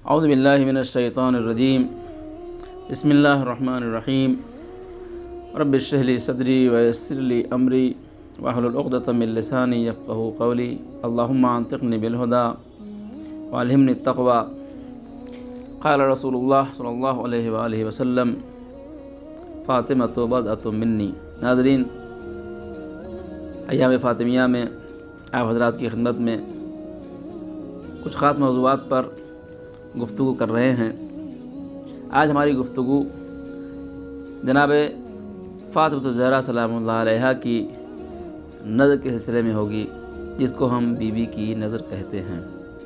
اعوذ باللہ من الشیطان الرجیم بسم اللہ الرحمن الرحیم رب اشرح لی صدری ویسر لی امری واحلل عقدۃ من لسانی یفقہوا قولی اللہم انطقنی بالہدی والہمنی التقوی قال رسول اللہ صلی اللہ علیہ وآلہ وسلم فاطمۃ بضعۃ منی۔ ناظرین، ایام فاطمیہ میں آپ حضرات کی خدمت میں کچھ خاص موضوعات پر گفتگو کر رہے ہیں۔ آج ہماری گفتگو جناب فاطمۃ الزہرا سلام اللہ علیہا کی نظر کے سلسلے میں ہوگی، جس کو ہم بی بی کی نظر کہتے ہیں۔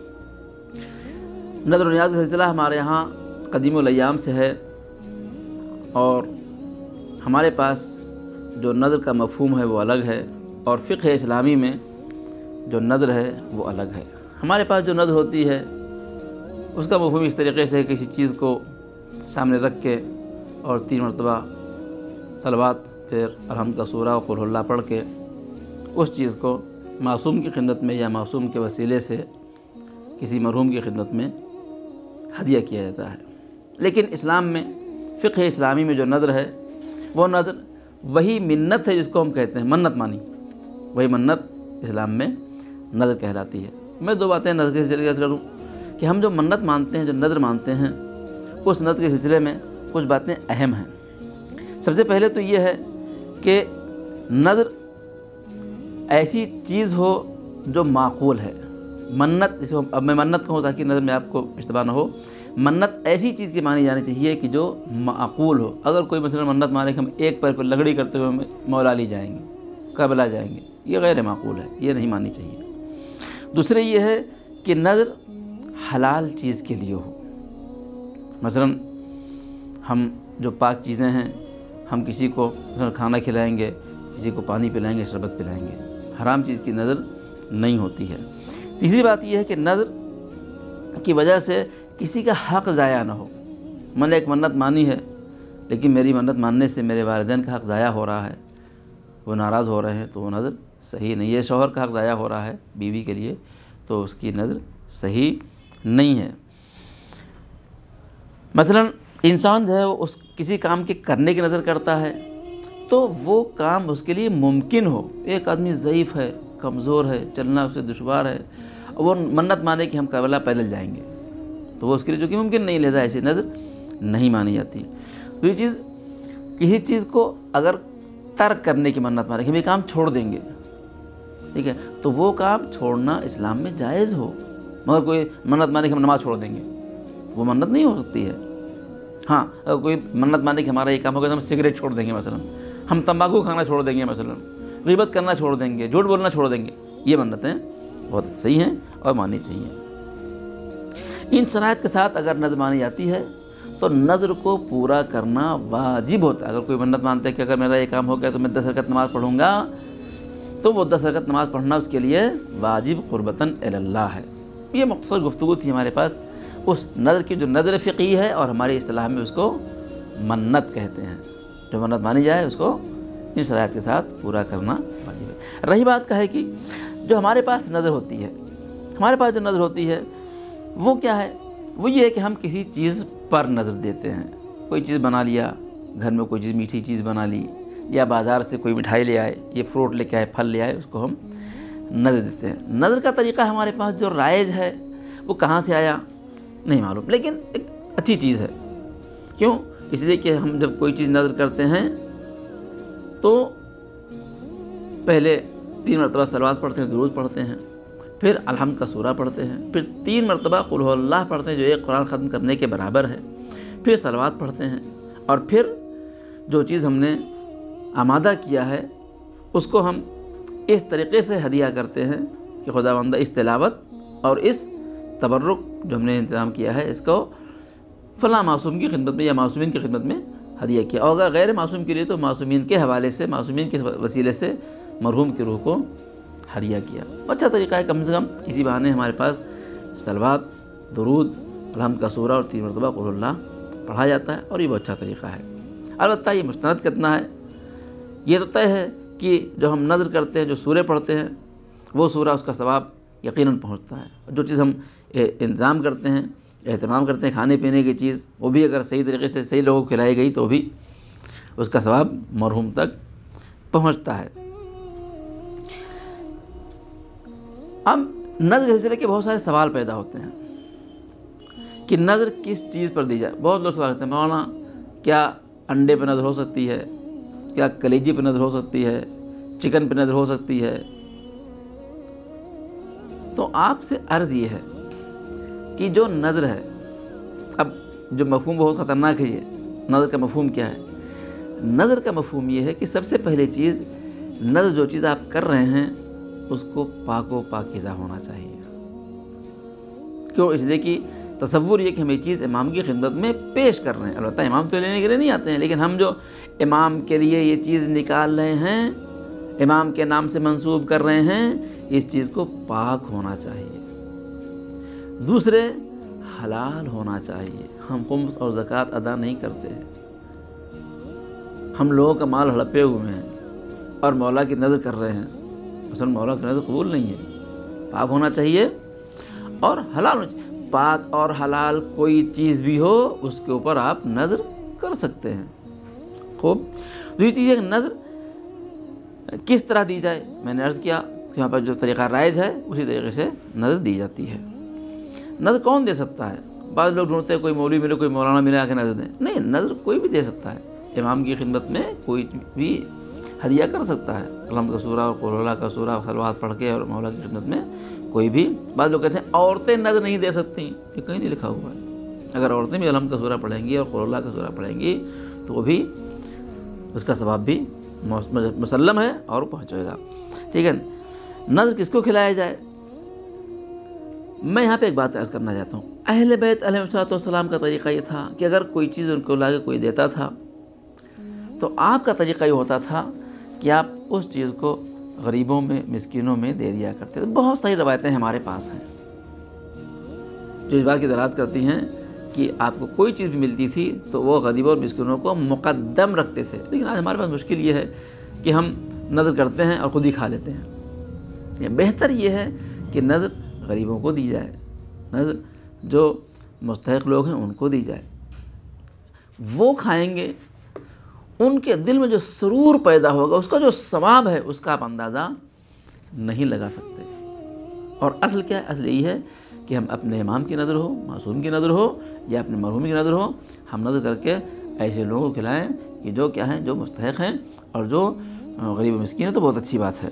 نظر و نیاز کا سلسلہ ہمارے یہاں قدیم الایام سے ہے، اور ہمارے پاس جو نظر کا مفہوم ہے وہ الگ ہے، اور فقہ اسلامی میں جو نظر ہے وہ الگ ہے۔ ہمارے پاس جو نظر ہوتی ہے اس کا مفہوم اس طریقے سے کسی چیز کو سامنے رکھ کے اور 3 مرتبہ صلوات، پھر الحمد کا سورہ و قل اللہ پڑھ کے اس چیز کو معصوم کی خدمت میں یا معصوم کے وسیلے سے کسی مرحوم کی خدمت میں ہدیہ کیا جاتا ہے۔ لیکن اسلام میں، فقہ اسلامی میں جو نظر ہے وہ نظر وہی منت ہے جس کو ہم کہتے ہیں منت مانی۔ وہی منت اسلام میں نظر کہلاتی ہے۔ میں 2 باتیں نظر کے سلسلے سے کروں کہ ہم جو منت مانتے ہیں، جو نظر مانتے ہیں، اس نظر کے سلسلے میں کچھ باتیں اہم ہیں۔ سب سے پہلے تو یہ ہے کہ نظر ایسی چیز ہو جو معقول ہے۔ منت، اس کو اب میں منت کہوں تاکہ نظر میں آپ کو اشتباہ نہ ہو، منت ایسی چیز کی مانی جانی چاہیے کہ جو معقول ہو۔ اگر کوئی مثلا منت مانے کہ ہم ایک پیر پر لگڑی کرتے ہوئے مولا علی جائیں گے، کربلا جائیں گے، یہ غیر معقول ہے، یہ نہیں ماننی چاہیے۔ دوسرے یہ ہے کہ نظر حلال چیز کے لیے ہو۔ مثلا ہم جو پاک چیزیں ہیں، ہم کسی کو مثلا کھانا کھلائیں گے، کسی کو پانی پلائیں گے، شربت پلائیں گے، حرام چیز کی نظر نہیں ہوتی ہے۔ تیسری بات یہ ہے کہ نظر کی وجہ سے کسی کا حق ضائع نہ ہو۔ میں نے ایک منت مانی ہے، لیکن میری منت ماننے سے میرے والدین کا حق ضائع ہو رہا ہے، وہ ناراض ہو رہے ہیں، تو وہ نظر صحیح نہیں ہے۔ شوہر کا حق ضائع ہو رہا ہے بیوی کے لیے، تو اس کی نظر صحیح نہیں ہے۔ مثلا انسان جو ہے وہ اس کسی کام کے کرنے کی نظر کرتا ہے تو وہ کام اس کے لیے ممکن ہو۔ ایک آدمی ضعیف ہے، کمزور ہے، چلنا اسے دشوار ہے، وہ منت مانے کہ ہم کربلا پیدل جائیں گے، تو وہ اس کے لیے جو کہ ممکن نہیں، لہذا ایسی نظر نہیں مانی جاتی۔ دوسری چیز، کسی چیز کو اگر ترک کرنے کی منت مانے کہ ہم یہ کام چھوڑ دیں گے، ٹھیک ہے، تو وہ کام چھوڑنا اسلام میں جائز ہو۔ مگر کوئی منت مانے کہ ہم نماز چھوڑ دیں گے، وہ منت نہیں ہو سکتی ہے۔ ہاں، اگر کوئی منت مانے کہ ہمارا یہ کام ہوگا تو ہم سگریٹ چھوڑ دیں گے، مثلا ہم تمباکو کھانا چھوڑ دیں گے، مثلا غیبت کرنا چھوڑ دیں گے، جھوٹ بولنا چھوڑ دیں گے، یہ منتیں بہت صحیح ہیں اور ماننی چاہیے۔ ان شرائط کے ساتھ اگر نظر مانی جاتی ہے تو نظر کو پورا کرنا واجب ہوتا ہے۔ اگر کوئی منت مانتا ہے کہ اگر میرا یہ کام ہو گیا تو میں 10 رکعت نماز پڑھوں گا، تو وہ 10 رکعت نماز پڑھنا اس کے لیے واجب قربتاً اللہ ہے۔ یہ مختصر گفتگو تھی ہمارے پاس اس نظر کی، جو نظر فقہی ہے، اور ہماری اصطلاح میں اس کو منت کہتے ہیں۔ جو منت مانی جائے اس کو ان شرائط کے ساتھ پورا کرنا واجب ہے۔ رہی بات کا ہے کہ جو ہمارے پاس نظر ہوتی ہے، ہمارے پاس جو نظر ہوتی ہے وہ کیا ہے؟ وہ یہ ہے کہ ہم کسی چیز پر نظر دیتے ہیں۔ کوئی چیز بنا لیا، گھر میں کوئی چیز میٹھی چیز بنا لی، یا بازار سے کوئی مٹھائی لے آئے، یہ فروٹ لے کے آئے، پھل لے آئے، اس کو ہم نظر دیتے ہیں۔ نظر کا طریقہ ہمارے پاس جو رائج ہے وہ کہاں سے آیا نہیں معلوم، لیکن ایک اچھی چیز ہے۔ کیوں؟ اس لیے کہ ہم جب کوئی چیز نظر کرتے ہیں تو پہلے 3 مرتبہ صلوات پڑھتے ہیں، درود پڑھتے ہیں، پھر الحمد کا سورہ پڑھتے ہیں، پھر 3 مرتبہ قل هو اللہ پڑھتے ہیں جو ایک قرآن ختم کرنے کے برابر ہے، پھر صلوات پڑھتے ہیں، اور پھر جو چیز ہم نے آمادہ کیا ہے اس کو ہم اس طریقے سے ہدیہ کرتے ہیں کہ خداوندہ اس تلاوت اور اس تبرک جو ہم نے انتظام کیا ہے اس کو فلاں معصوم کی خدمت میں یا معصومین کی خدمت میں ہدیہ کیا، اور اگر غیر معصوم کے لیے تو معصومین کے حوالے سے، معصومین کے وسیلے سے مرحوم کی روح کو ہدیہ کیا۔ اچھا طریقہ ہے، کم سے کم اسی بہانے ہمارے پاس صلوات، درود، الحمد کا سورہ اور 3 مرتبہ قل اللہ پڑھا جاتا ہے، اور یہ بہت اچھا طریقہ ہے۔ البتہ یہ مستند کتنا ہے یہ تو طے ہے کہ جو ہم نظر کرتے ہیں، جو سورے پڑھتے ہیں، وہ سورہ اس کا ثواب یقیناً پہنچتا ہے۔ جو چیز ہم انتظام کرتے ہیں اہتمام کرتے ہیں کھانے پینے کی چیز، وہ بھی اگر صحیح طریقے سے صحیح لوگوں کو کھلائی گئی تو بھی اس کا ثواب مرحوم تک پہنچتا ہے۔ اب نظر کے سلسلے کے بہت سارے سوال پیدا ہوتے ہیں کہ نظر کس چیز پر دی جائے۔ بہت لوگ سوال کرتے ہیں مولانا کیا انڈے پہ نظر ہو سکتی ہے، کیا کلیجی پہ نظر ہو سکتی ہے، چکن پہ نظر ہو سکتی ہے؟ تو آپ سے عرض یہ ہے کہ جو نظر ہے، اب جو مفہوم بہت خطرناک ہے، یہ نظر کا مفہوم کیا ہے؟ نظر کا مفہوم یہ ہے کہ سب سے پہلی چیز، نظر جو چیز آپ کر رہے ہیں اس کو پاک و پاکیزہ ہونا چاہیے۔ کیوں؟ اس لیے کہ تصور یہ کہ ہم یہ چیز امام کی خدمت میں پیش کر رہے ہیں، البتہ امام تو لینے کے لیے نہیں آتے ہیں، لیکن ہم جو امام کے لیے یہ چیز نکال رہے ہیں، امام کے نام سے منسوب کر رہے ہیں، اس چیز کو پاک ہونا چاہیے۔ دوسرے، حلال ہونا چاہیے۔ ہم خمس اور زکوٰۃ ادا نہیں کرتے ہیں، ہم لوگوں کا مال ہڑپے ہوئے ہیں اور مولا کی نظر کر رہے ہیں، اصل مولا کی نظر قبول نہیں ہے۔ پاک ہونا چاہیے اور حلال ہونا چاہیے۔ پاک اور حلال کوئی چیز بھی ہو اس کے اوپر آپ نظر کر سکتے ہیں۔ خوب، دوسری چیز ہے کہ نظر کس طرح دی جائے۔ میں نے عرض کیا کہ یہاں پر جو طریقہ رائج ہے اسی طریقے سے نظر دی جاتی ہے۔ نظر کون دے سکتا ہے؟ بعض لوگ ڈھونڈتے ہیں کوئی مولوی ملے، کوئی مولانا ملے آ کے نظر دیں۔ نہیں، نظر کوئی بھی دے سکتا ہے۔ امام کی خدمت میں کوئی بھی ہدیہ کر سکتا ہے، الحمد کا سورہ اور قل اللہ کا سورہ صلوات پڑھ کے اور مولا کی خدمت میں کوئی بھی۔ بعض لوگ کہتے ہیں عورتیں نظر نہیں دے سکتی، یہ کہیں نہیں لکھا ہوا ہے۔ اگر عورتیں بھی الحمد کا سورہ پڑھیں گی اور قل اللہ کا سورہ پڑھیں گی تو وہ بھی، اس کا ثواب بھی مسلم ہے اور پہنچے گا۔ ٹھیک ہے، نظر کس کو کھلایا جائے؟ میں یہاں پہ ایک بات عرض کرنا چاہتا ہوں۔ اہل بیت علیہ السلام کا طریقہ یہ تھا کہ اگر کوئی چیز ان کو لا کے کوئی دیتا تھا تو آپ کا طریقہ یہ ہوتا تھا کہ آپ اس چیز کو غریبوں میں، مسکینوں میں دے دیا کرتے تھے۔ بہت ساری روایتیں ہمارے پاس ہیں جو اس بات کی دلالت کرتی ہیں کہ آپ کو کوئی چیز بھی ملتی تھی تو وہ غریبوں اور مسکینوں کو مقدم رکھتے تھے۔ لیکن آج ہمارے پاس مشکل یہ ہے کہ ہم نظر کرتے ہیں اور خود ہی کھا لیتے ہیں۔ بہتر یہ ہے کہ نظر غریبوں کو دی جائے، نظر جو مستحق لوگ ہیں ان کو دی جائے، وہ کھائیں گے، ان کے دل میں جو سرور پیدا ہوگا، اس کا جو ثواب ہے اس کا آپ اندازہ نہیں لگا سکتے۔ اور اصل کیا ہے؟ اصل یہی ہے کہ ہم اپنے امام کی نظر ہو، معصوم کی نظر ہو یا اپنے مرحوم کی نظر ہو، ہم نظر کر کے ایسے لوگوں کو کھلائیں کہ جو کیا ہیں، جو مستحق ہیں اور جو غریب و مسکین ہیں، تو بہت اچھی بات ہے۔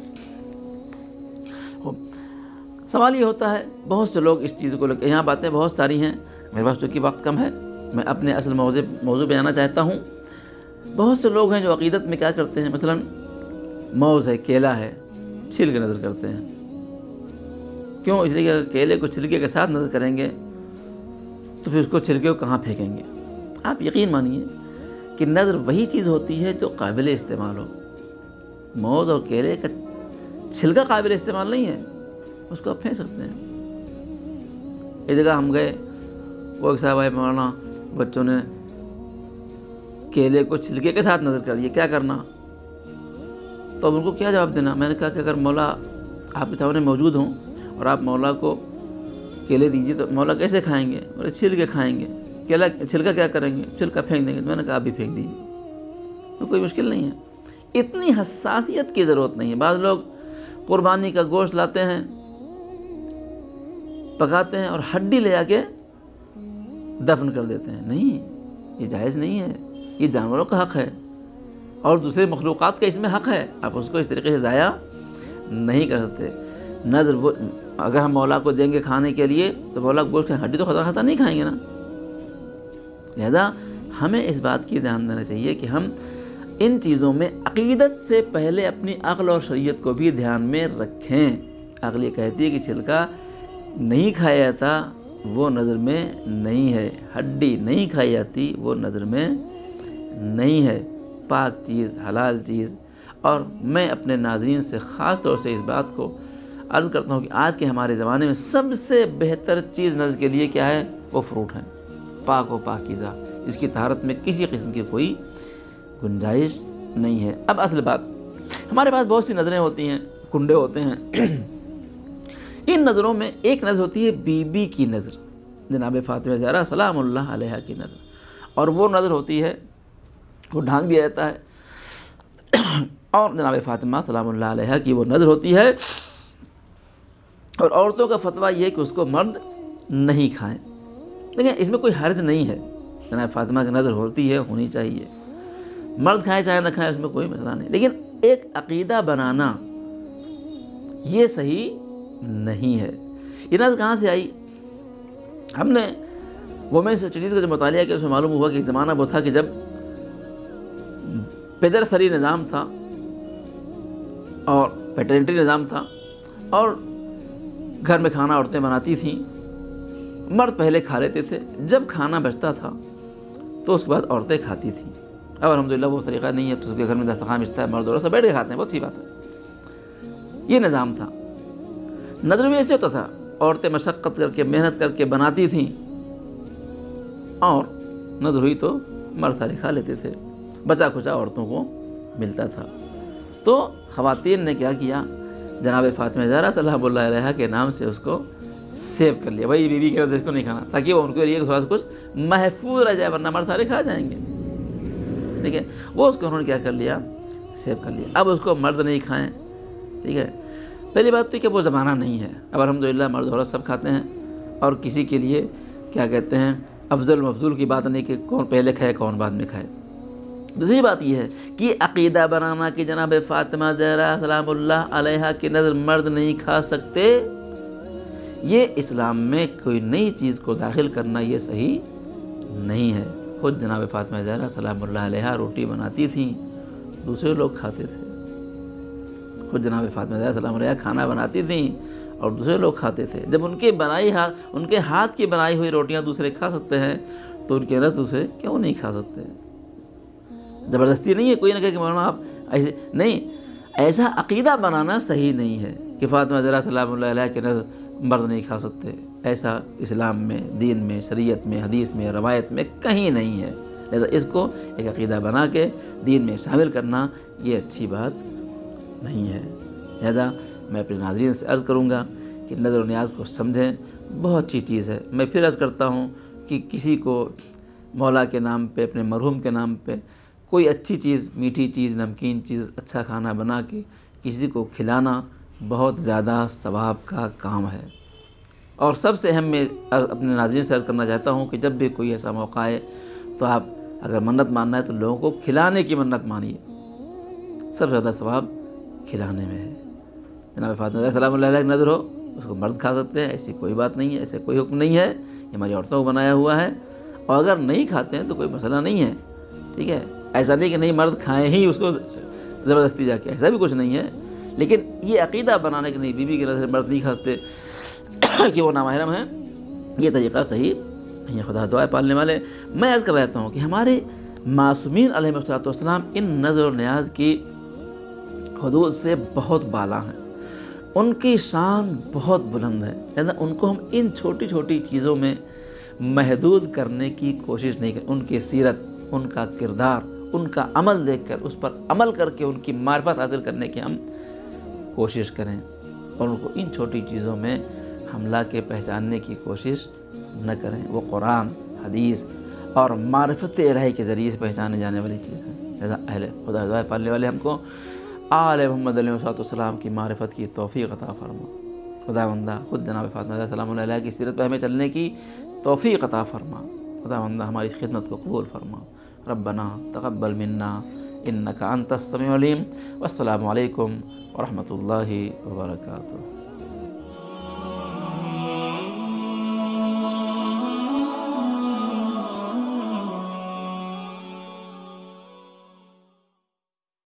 سوال یہ ہوتا ہے، بہت سے لوگ اس چیز کو یہاں باتیں بہت ساری ہیں، میرے پاس چونکہ وقت کم ہے، میں اپنے اصل موضوع پہ جانا چاہتا ہوں۔ بہت سے لوگ ہیں جو عقیدت میں کیا کرتے ہیں، مثلا موز ہے، کیلا ہے، چھیل کے نظر کرتے ہیں۔ کیوں؟ اس لیے کہ اگر کیلے کو چھلکے کے ساتھ نظر کریں گے تو پھر اس کو چھلکے کو کہاں پھینکیں گے؟ آپ یقین مانیے کہ نظر وہی چیز ہوتی ہے جو قابل استعمال ہو۔ موز اور کیلے کا چھلکا قابل استعمال نہیں ہے، اس کو آپ پھینک سکتے ہیں۔ ایک جگہ ہم گئے، وہ ایک صاحب آئے، مولانا بچوں نے کیلے کو چھلکے کے ساتھ نظر کر دیا، کیا کرنا؟ تو اب ان کو کیا جواب دینا؟ میں نے کہا کہ اگر مولا آپ کے سامنے موجود ہوں اور آپ مولا کو کیلے دیجیے تو مولا کیسے کھائیں گے؟ بولے چھیل کے کھائیں گے۔ کیلا چھلکا کیا کریں گے؟ چھلکا پھینک دیں گے۔ میں نے کہا آپ بھی پھینک دیجیے، تو کوئی مشکل نہیں ہے، اتنی حساسیت کی ضرورت نہیں ہے۔ بعض لوگ قربانی کا گوشت لاتے ہیں، پکاتے ہیں اور ہڈی لے جا کے دفن کر دیتے ہیں۔ نہیں، یہ جائز نہیں ہے، یہ جانوروں کا حق ہے اور دوسرے مخلوقات کا اس میں حق ہے، آپ اس کو اس طریقے سے ضائع نہیں کر سکتے۔ نظر وہ اگر ہم مولا کو دیں گے کھانے کے لیے تو مولا گوشت کی ہڈی تو خطا نہیں کھائیں گے نا۔ لہذا ہمیں اس بات کی دھیان دینا چاہیے کہ ہم ان چیزوں میں عقیدت سے پہلے اپنی عقل اور شریعت کو بھی دھیان میں رکھیں۔ عقل یہ کہتی ہے کہ چھلکا نہیں کھایا جاتا وہ نظر میں نہیں ہے، ہڈی نہیں کھائی جاتی وہ نظر میں نہیں ہے، پاک چیز، حلال چیز۔ اور میں اپنے ناظرین سے خاص طور سے اس بات کو عرض کرتا ہوں کہ آج کے ہمارے زمانے میں سب سے بہتر چیز نظر کے لیے کیا ہے؟ وہ فروٹ ہیں، پاک و پاکیزہ، اس کی طہارت میں کسی قسم کی کوئی گنجائش نہیں ہے۔ اب اصل بات، ہمارے پاس بہت سی نظریں ہوتی ہیں، کنڈے ہوتے ہیں۔ ان نظروں میں ایک نظر ہوتی ہے بی بی کی نظر، جناب فاطمہ زہرا سلام اللہ علیہ کی نظر، اور وہ نظر ہوتی ہے، وہ ڈھانک دیا جاتا ہے، اور جناب فاطمہ سلام اللہ علیہ کی وہ نظر ہوتی ہے۔ اور عورتوں کا فتویٰ یہ ہے کہ اس کو مرد نہیں کھائیں، لیکن اس میں کوئی حرج نہیں ہے، جناب فاطمہ کی نظر ہوتی ہے، ہونی چاہیے، مرد کھائیں چاہے نہ کھائیں اس میں کوئی مسئلہ نہیں، لیکن ایک عقیدہ بنانا یہ صحیح نہیں ہے۔ یہ نظر کہاں سے آئی؟ ہم نے وومنس اسٹڈیز کا جو مطالعہ کیا اس میں معلوم ہوا کہ ایک زمانہ وہ تھا کہ جب پدر سری نظام تھا اور پیٹرنٹری نظام تھا، اور گھر میں کھانا عورتیں بناتی تھیں، مرد پہلے کھا لیتے تھے، جب کھانا بچتا تھا تو اس کے بعد عورتیں کھاتی تھیں۔ اب الحمدللہ وہ طریقہ نہیں ہے، تو اس کے گھر میں دسترخوان بچتا ہے، مرد عورت سب بیٹھ کے کھاتے ہیں، بہت سی بات ہے۔ یہ نظام تھا، نظر میں ایسے ہوتا تھا، عورتیں مشقت کر کے محنت کر کے بناتی تھیں، اور نظر ہوئی تو مرد سارے کھا لیتے تھے، بچا کھچا عورتوں کو ملتا تھا۔ تو خواتین نے کیا کیا، جناب فاطمہ زہرا سلام اللہ علیہ کے نام سے اس کو سیو کر لیا، بھائی بیوی کے اس کو نہیں کھانا، تاکہ وہ ان کے لیے تھوڑا سا کچھ محفوظ رہ جائے، ورنہ مرد سارے کھا جائیں گے، ٹھیک ہے۔ وہ اس کو انہوں نے کیا کر لیا، سیو کر لیا۔ اب اس کو مرد نہیں کھائیں، ٹھیک ہے۔ پہلی بات تو کہ وہ زمانہ نہیں ہے، اب الحمدللہ مرد عورت سب کھاتے ہیں، اور کسی کے لیے کیا کہتے ہیں افضل مفضول کی بات نہیں کہ کون پہلے کھائے کون بعد میں کھائے۔ دوسری بات یہ ہے کہ عقیدہ بنانا کہ جناب فاطمہ زہرا سلام اللہ علیہ کی نظر مرد نہیں کھا سکتے، یہ اسلام میں کوئی نئی چیز کو داخل کرنا یہ صحیح نہیں ہے۔ خود جناب فاطمہ زہرا سلام اللہ علیہ روٹی بناتی تھیں، دوسرے لوگ کھاتے تھے، خود جناب فاطمہ زہرا سلام علیہ کھانا بناتی تھیں اور دوسرے لوگ کھاتے تھے۔ جب ان کے ہاتھ کی بنائی ہوئی روٹیاں دوسرے کھا سکتے ہیں تو ان کے رس دوسرے کیوں نہیں کھا سکتے؟ زبردستی نہیں ہے، کوئی نہ کہے کہ مولانا آپ ایسے نہیں، ایسا عقیدہ بنانا صحیح نہیں ہے کہ فاطمہ زہرا سلام اللہ علیہ کے نظر مرد نہیں کھا سکتے، ایسا اسلام میں، دین میں، شریعت میں، حدیث میں، روایت میں کہیں نہیں ہے۔ لہذا اس کو ایک عقیدہ بنا کے دین میں شامل کرنا یہ اچھی بات نہیں ہے۔ لہذا میں اپنے ناظرین سے عرض کروں گا کہ نظر و نیاز کو سمجھیں، بہت اچھی چیز ہے۔ میں پھر عرض کرتا ہوں کہ کسی کو مولا کے نام پہ، اپنے مرحوم کے نام پہ کوئی اچھی چیز، میٹھی چیز، نمکین چیز، اچھا کھانا بنا کے کسی کو کھلانا بہت زیادہ ثواب کا کام ہے۔ اور سب سے اہم میں اپنے ناظرین سے عرض کرنا چاہتا ہوں کہ جب بھی کوئی ایسا موقع ہے تو آپ اگر منت ماننا ہے تو لوگوں کو کھلانے کی منت مانیے، سب سے زیادہ ثواب کھلانے میں ہے۔ جناب فاطمہ سلام اللہ علیہ کی نظر ہو، اس کو مرد کھا سکتے ہیں، ایسی کوئی بات نہیں ہے، ایسے کوئی حکم نہیں ہے، یہ ہماری عورتوں کو بنایا ہوا ہے، اور اگر نہیں کھاتے ہیں تو کوئی مسئلہ نہیں ہے، ٹھیک ہے۔ ایسا نہیں کہ نہیں مرد کھائیں ہی اس کو زبردستی جا کے، ایسا بھی کچھ نہیں ہے، لیکن یہ عقیدہ بنانے کے نہیں بیوی کی نظر سے مرد نہیں کھاتے کہ وہ نامحرم ہیں، یہ طریقہ صحیح نہیں ہے۔ خدا دعائے پالنے والے، میں عرض کر رہتا ہوں کہ ہمارے معصومین علیہ السلام ان نظر و نیاز کی حدود سے بہت بالا ہیں، ان کی شان بہت بلند ہے، لہذا ان کو ہم ان چھوٹی چھوٹی چیزوں میں محدود کرنے کی کوشش نہیں کریں۔ ان کی سیرت، ان کا کردار، ان کا عمل دیکھ کر اس پر عمل کر کے ان کی معرفت حاصل کرنے کی ہم کوشش کریں، اور ان کو ان چھوٹی چیزوں میں حملہ کے پہچاننے کی کوشش نہ کریں۔ وہ قرآن، حدیث اور معرفت الہی کے ذریعے سے پہچانے جانے والی چیز ہیں۔ لہذا اہل خدا دعائے پالنے والے ہم کو آل محمد علیہ السلام کی معرفت کی توفیق عطا فرما۔ خداوندہ خود جناب فاطمہ علیہ السلام علیہ کی سیرت پہ ہمیں چلنے کی توفیق عطا فرما۔ خداوندہ ہماری خدمت کو قبول فرما۔ ربنا تقبل منا انک انت السمیع العلیم، والسلام علیکم ورحمۃ اللہ وبرکاتہ۔